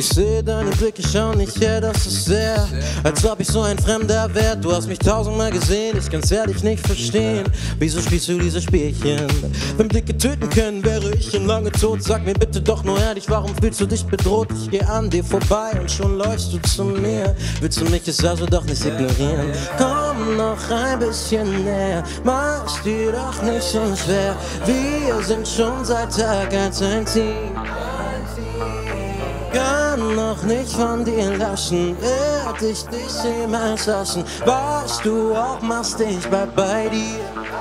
Ich sehe deine Blicke, schau nicht her, das ist sehr, als ob ich so ein Fremder wär. Du hast mich tausendmal gesehen, ich kann's ehrlich nicht verstehen. Wieso spielst du diese Spielchen? Wenn Blicke töten können, wäre ich schon lange tot. Sag mir bitte doch nur ehrlich, warum fühlst du dich bedroht? Ich geh an dir vorbei und schon läufst du zu mir. Willst du mich jetzt also doch nicht ignorieren? Komm noch ein bisschen näher, mach's dir doch nicht so schwer. Wir sind schon seit Tag 1 ein Team. Kann noch nicht von dir lassen, werd ich dich jemals lassen. Was du auch machst, ich bleib bei dir.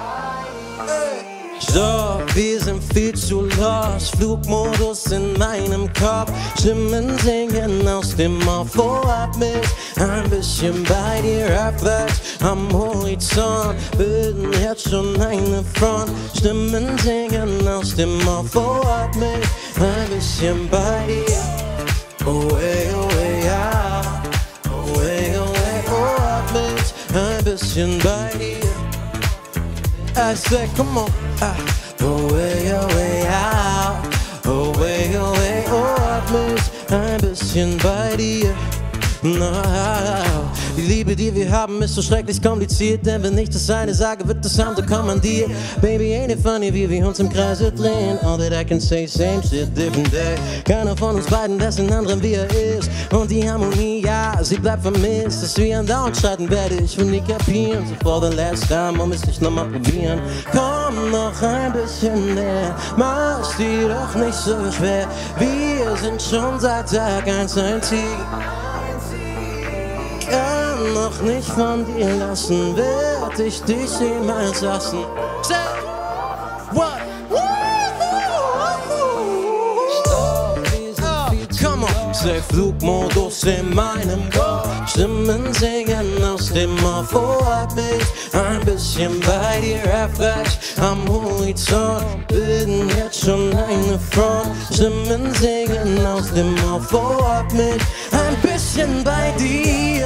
Stopp, wir sind viel zu lost, Flugmodus in meinem Kopf. Stimmen singen aus dem Off, vorab mich ein bisschen bei dir abwärts. Am Horizont bilden jetzt schon eine Front. Stimmen singen aus dem Off, vorab mich ein bisschen bei dir. Oh hey, ja. Oh hey, oh, hab mich ein bisschen bei dir. I say, come on. Oh hey, ja. Oh hey, oh, hab mich ein bisschen bei dir. No. Die Liebe, die wir haben, ist so schrecklich kompliziert. Denn wenn ich das eine sage, wird das andere kommandiert. Baby, ain't it funny, wie wir uns im Kreise drehen. All that I can say, same shit, different day. Keiner von uns beiden lässt den anderen, wie er ist. Und die Harmonie, ja, sie bleibt vermisst. Dass wir andauernd streiten, werde ich wohl nie kapieren. So for the last time, man müsste ich nochmal probieren. Komm noch ein bisschen näher, mach's dir doch nicht so schwer. Wir sind schon seit Tag 1 ein Team. Kann noch nicht von dir lassen, werd ich dich jemals lassen. Say what? Come on, say Flugmodus in meinem Kopf. Stimmen singen aus dem Off, hab mich ein bisschen bei dir erfrecht. Am Horizont bilden jetzt schon eine Front. Stimmen singen aus dem Off, hab mich ein bisschen bei dir.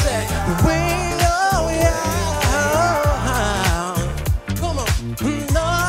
We, oh yeah, come on, no.